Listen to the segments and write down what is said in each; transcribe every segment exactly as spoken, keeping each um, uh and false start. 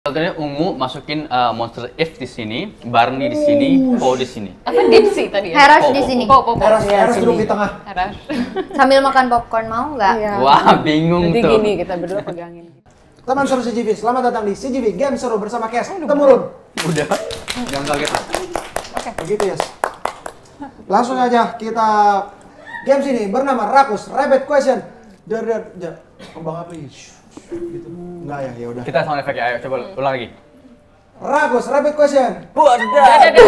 Contohnya ungu masukin uh, Monster If di sini, Barney di sini, Po di sini. Apa Dipsy tadi ya? Herash di sini. Po, po, po. Herash, Herash duduk di tengah. Herash. Sambil makan popcorn mau nggak? Iya. Wah, bingung Nanti tuh. gini kita berdua pegangin. Teman seru C G V, selamat datang di C G V Game Seru bersama Kes Temurun. Udah, jangan kaget. Oke. Begitu ya. Langsung aja kita games ini bernama Rakus Rabbit Question. Der der ja. Kembang api. Gitu. Enggak ya, ya udah. Kita sound effect ya, ayo coba ulang lagi. Rakus Rabbit Question. Wadah. Begitu,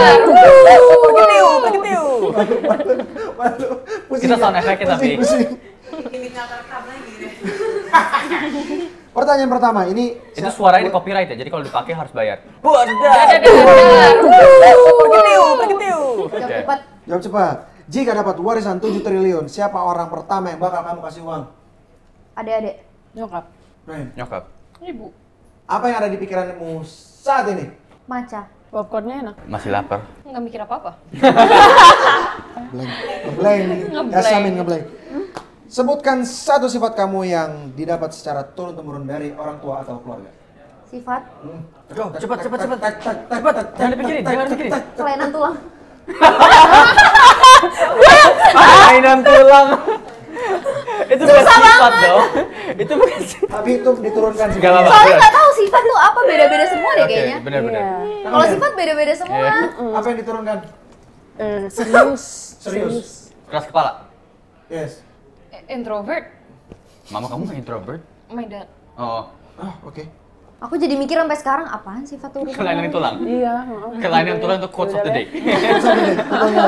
begitu. Malu. Kita sound effect tapi. Pertanyaan pertama ini Itu suaranya di copyright ya, jadi kalau dipakai harus bayar. Wadah. Begitu, begitu. Jawab Oke. cepat. jawab cepat. Jika dapat warisan tujuh triliun, siapa orang pertama yang bakal kamu kasih uang? Adik-adik. Nyokap. Brian, Nyokap. Ibu. apa yang ada di pikiranmu saat ini? Maca. Popcornnya enak. Masih lapar. Nggak mikir apa-apa. Blank. Ngeblank. Ngeblank. Yasamin ngeblank. Sebutkan satu sifat kamu yang didapat secara turun-temurun dari orang tua atau keluarga. Sifat. Aduh, cepat, cepat, cepat. Cepat, jangan dipikirin, jangan dipikirin. Kelainan tulang. Mainan tulang. Itu bukan sifat dong. Itu bukan sifat. Tapi itu diturunkan sih. Gak apa-apa. Soalnya nggak tahu sifat tuh apa, beda-beda semua deh kayaknya. Oke, benar-benar. Iya. Kalau sifat beda-beda semua. Iya. Apa yang diturunkan? Eh, serius. Serius. Keras kepala. Yes. Eh, Introvert. Mama kamu nggak introvert? My dad. Oh, Ah, oke. Aku jadi mikir sampai sekarang apaan sifat tulang? kelainan tulang. Iya. heeh. Kelainan tulang itu quotes of the day. Sampai deh, pertanyaan.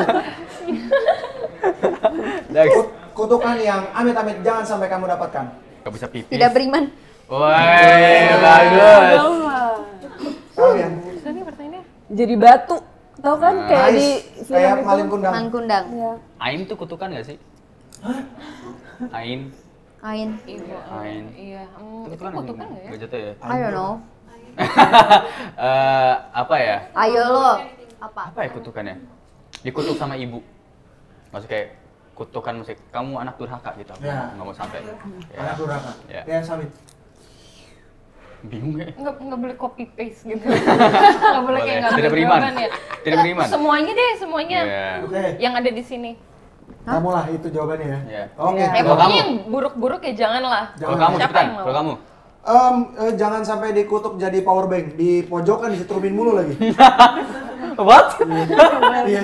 Next. Kut- Kutukan yang amit-amit jangan sampai kamu dapatkan. Gak bisa pipis. Tidak beriman. Woi, bagus. Kalian. Tadi pertanyaannya. Jadi batu. Tahu kan kayak di Nice. film Kayak itu? malin kundang. Man kundang. Iya. Ain tuh kutukan gak sih? Ain. Ain. Ibu. Ain. Iya. Hmm, Itu itu kutukan kutukan nggak ya? Gak jatuh ya? I don't know. Eh, apa ya? Ayo lo. Apa? Apa ya kutukannya? Dikutuk sama ibu. Maksudnya kayak kutukan musik. Kamu anak durhaka gitu. Aku Ya. nggak mau sampai. Ya. Anak durhaka. Ya. Ya, Samit. Bingung ya? Nggak, nggak boleh copy paste gitu. Nggak boleh kayak nggak Tidak ambil beriman. jawaban ya. Tidak beriman. Semuanya deh, semuanya. Iya. Oke. Yang ada di sini. Kamu lah itu jawabannya ya. Iya. Oke. Iya. Ya Kalau pokoknya kamu? yang buruk-buruk ya janganlah. Kalau Jangan. kamu Siapa cepetan. yang mau? Kalau kamu? Em, eh, jangan sampai dikutuk jadi power bank. Di pojokan disetrumin mulu lagi. What? Iya.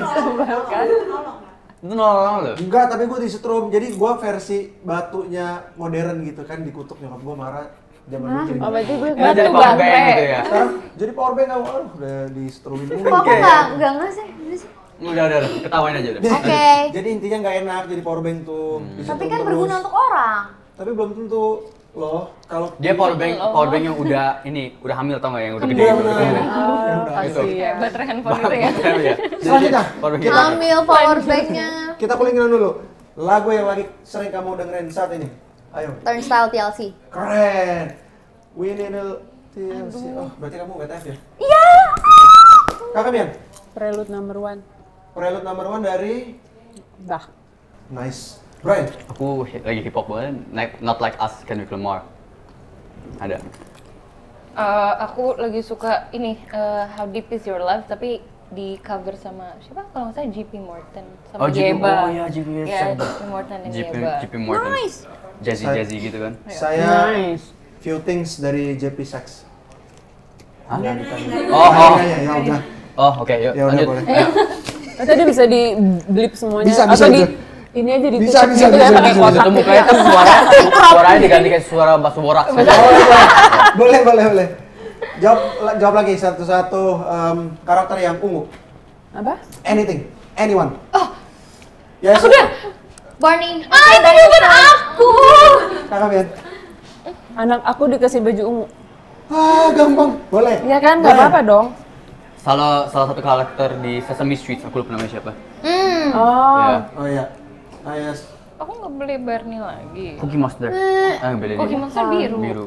Itu nolong loh. Enggak, tapi gue disetrum. Jadi gue versi batunya modern gitu kan, dikutuk nyokap gue marah zaman dulu jadi. Oh, berarti gue Ini jadi batu power bank baterai. gitu ya. Sekarang jadi power bank kamu, aduh udah disetrumin mulu. Kok aku nggak nggak nggak sih? Udah sih. Udah, udah, udah. Ketawain aja udah. Oke. Jadi intinya nggak enak jadi power bank tuh. Hmm. Disetrum Tapi kan terus. berguna untuk orang. Tapi belum tentu loh. Kalau Dia power bank, power bank yang udah ini, udah hamil tau nggak yang udah gede Iya, itu. benar. Oh, Itu. kasihan. Kayak baterai handphone gitu ya. Iya. Selanjutnya, Power bank kita- kita. Ambil power banknya. kita kulingan dulu. Lagu yang lagi sering kamu dengerin saat ini. Ayo. Turnstile T L C. Keren. We need a T L C. Oh, berarti kamu B T F ya? Iya. Kakak Mian, Prelude number one. prelude number one dari Bah. Nice. Brian, Aku hi- lagi hip hop banget. Like, not like us, Kendrick Lamar. Ada. Eh, aku lagi suka ini eh, How Deep Is Your Love tapi di cover sama siapa kalau nggak salah J P Morton sama Oh, J P Yeba. oh iya, J P Iya, Morton. J P Morton dan J P, Yeba. J P Morton. Nice. Jazzy Saya- Jazzy gitu kan. saya Nice. Few Things dari J P Sax. Hah? Jangan ditanya. Oh, oh. Ya, ya, ya udah. Oh, oke, yuk Ya udah lanjut. boleh. Ayo. Oh, tadi bisa di blip semuanya. Bisa, bisa, Atau di bisa. ini aja di Bisa, bisa, gitu bisa, ya, pakai bisa, kotak. Itu mukanya kan suara, suaranya diganti kayak suara bakso borak. Oh, boleh. boleh, boleh, boleh. Jawab, la- jawab lagi satu-satu em, karakter yang ungu. Apa? Anything, anyone. Oh, Yes. aku deh. Barney. Ah, itu bukan aku. Kakak Mian. Anak aku dikasih baju ungu. Ah, gampang. Boleh. Iya kan? Gak Brian. apa-apa dong. Salah salah satu karakter di Sesame Street, aku lupa namanya siapa. Hmm. Oh. Ya. Oh iya. Ah, yes. Aku nggak beli Barney lagi. Cookie Monster. Ah, beda Cookie dia. Monster biru. Biru.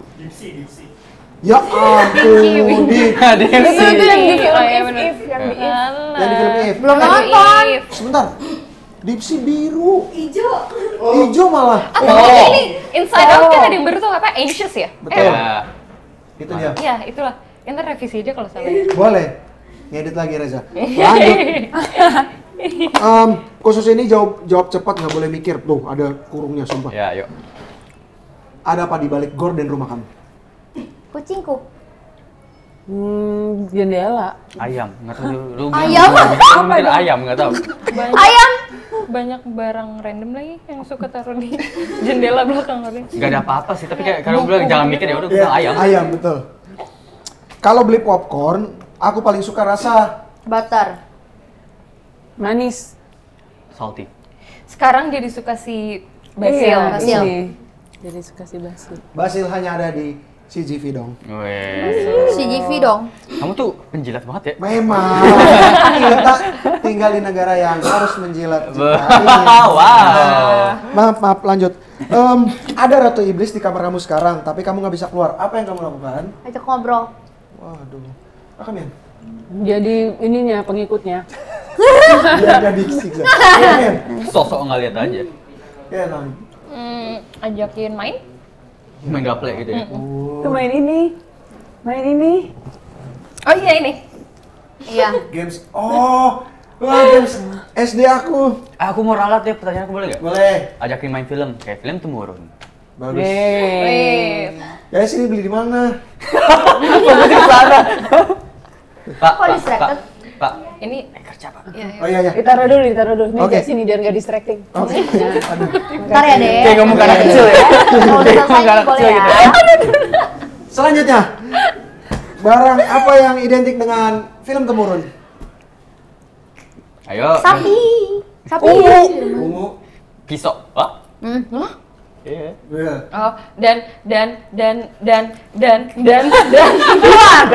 Ya ampun. Di Ada yang Itu itu yang di film Oh, iya If bener. If yang di If. Alah. Yang di film If. Belum Aduh, nonton. If. Sebentar. Dipsy biru. Ijo. Ijo malah. Apa Oh. ini Inside Out kan ada yang biru tuh apa? Anxious ya? Betul. Eh, Ya. Itu dia. Iya, itulah. Yang ntar revisi aja kalau salah. ya. Boleh. Ngedit lagi Reza. Lanjut. Em, khusus ini jawab jawab cepat, nggak boleh mikir. Tuh, ada kurungnya sumpah. Ya, yuk. Ada apa di balik gorden rumah kamu? Kucingku. Hmm, jendela. Ayam, nggak tahu. Lu Ayam? Apa itu? Ayam, nggak tahu. Banyak, Ayam. banyak barang random lagi yang suka taruh di jendela belakang kalian. Nggak ada apa-apa sih, tapi kayak kalau bilang jangan mikir ya udah gue Iya, bilang ayam. Ayam, betul. Kalau beli popcorn, aku paling suka rasa Butter. Manis. Salty. Sekarang jadi suka si basil. Iya, basil. ini. Jadi suka si basil. basil hanya ada di C G V dong. Weh. C G V dong. Kamu tuh penjilat banget ya. Memang kita tinggal di negara yang harus menjilat. Wow. Maaf, maaf, lanjut. Em, ada ratu iblis di kamar kamu sekarang, tapi kamu nggak bisa keluar. Apa yang kamu lakukan? Ajak ngobrol. Waduh, apa men? Jadi ininya pengikutnya. Biar nggak disiksa. Iya men. Sosok nggak lihat aja. Iya non. Hmm, ajakin main? Main gaple gitu ya. Tuh main ini. Main ini. Oh iya ini. Iya. Games. Oh, wah games S D aku. Ah, aku mau ralat ya, pertanyaan aku boleh nggak? Boleh. Ajakin main film, kayak film temurun. Bagus. Yeay. Ya sini beli di mana? Pak, Kok Pak, distracted? Pak, Pak, Ini eh, kerja Pak. ya, ya. Oh iya iya. Ditaruh dulu, ditaruh dulu. Nih, Oke. okay. Sini biar nggak distracting. Oke. Aduh. Ntar ya, Dek. Kayak ngomong ke anak kecil ya. Kalau udah selesai Ngomong ke anak boleh kecil ya. gitu. Selanjutnya, barang apa yang identik dengan film temurun? Ayo. Sapi. Sapi. Ungu. Pisau. Wah. Hmm. Iya. Iya. Oh, dan dan dan dan dan dan dan keluar.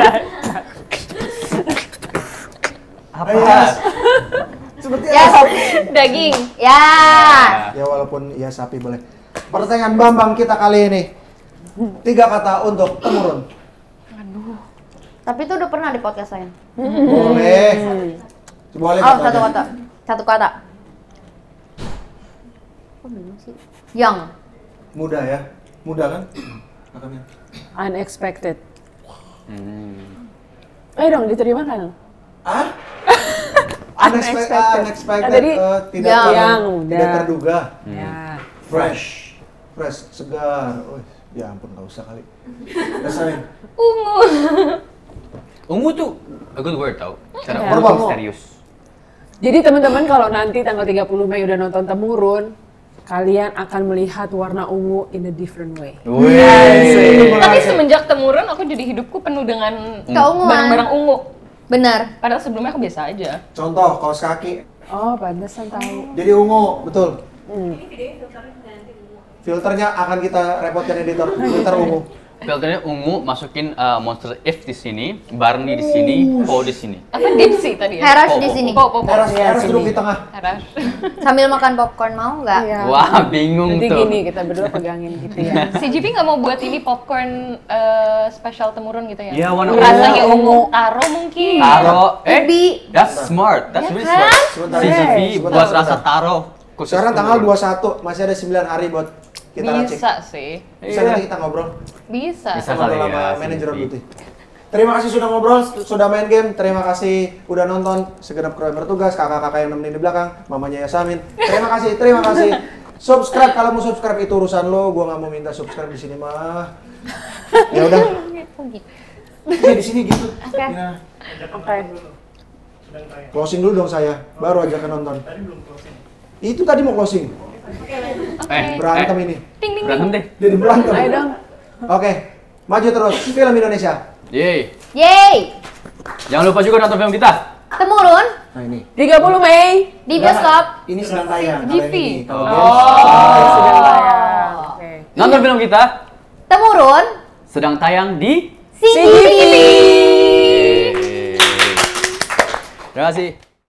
Apa? Yes. Seperti Ya, apa? Daging. Ya. Ya walaupun ya sapi boleh. Pertanyaan Bambang kita kali ini. Tiga kata untuk temurun. Tapi itu udah pernah di podcast lain. Boleh. Boleh Oh, kata satu aja. kata. Satu kata. Kok bingung sih? Yang. Mudah ya. Mudah kan? Katanya. Unexpected. Hmm. Ayo dong, diterima kan? Ah? Unexpected, Unexpected. unexpected, Ah, tadi eh, tidak yang. ter- Yang, tidak udah. terduga. Ya. Fresh, fresh, segar. Oh, ya ampun nggak usah kali. Rasain. Ungu. Ungu tuh a good word tau. Cara Ya, ungu ungu. misterius. Jadi teman-teman kalau nanti tanggal tiga puluh Mei udah nonton Temurun, kalian akan melihat warna ungu in a different way. Wih. Tapi semenjak temurun aku jadi hidupku penuh dengan Keunguan. barang-barang ungu. Benar. Padahal sebelumnya aku biasa aja. Contoh, kaos kaki Oh, pantesan tahu. jadi ungu, betul. Hmm. Filternya akan kita repotkan editor, filter ungu. Filternya ungu, masukin uh, Monster F di sini, Barney di sini, Po di sini. Apa Dipsy tadi ya? Heras Oh, di oh, sini. Po, po, po. Teras, Iya, teras sini. duduk di tengah. Heras. Sambil makan popcorn mau nggak? Iya. Wah, bingung Nanti tuh. gini kita berdua pegangin gitu ya. Si J P nggak mau buat ini popcorn eh, spesial temurun gitu ya? Iya, warna Rasanya ungu. ungu. Taro mungkin. Taro, eh, Ubi. that's smart, that's Ya really kan? smart. Sebentar, Si J P sebentar, buat sebentar. rasa taro. khusus Sekarang tanggal temurun. dua puluh satu, masih ada sembilan hari buat kita racik. Bisa sih. Bisa nanti kita ngobrol. Bisa. Bisa. Ngobrol kali sama ya, manajer si Beauty. Terima kasih sudah ngobrol, sudah main game. Terima kasih udah nonton. Segenap kru yang bertugas, kakak-kakak yang nemenin di belakang, mamanya Yasamin. Terima kasih, terima kasih. Subscribe kalau mau subscribe itu urusan lo. Gua nggak mau minta subscribe di sini mah. Ya udah. Iya di sini gitu. Oke. Ya. Oke. Closing dulu dong saya, baru aja kan nonton. Itu tadi mau closing. Eh, Berantem eh, ini. Ding ding Berantem ding. deh. Jadi berantem. Ayo dong. Oke, maju terus. Film Indonesia. Yeay. Yeay. Jangan lupa juga nonton film kita. Temurun Nah ini. tiga puluh Mei. di bioskop. Ini sedang tayang. G Kalau V. yang ini, kalau Oh. games, Sedang tayang. Oke. Nonton film kita Temurun sedang tayang di C G V. Yeay. Terima kasih.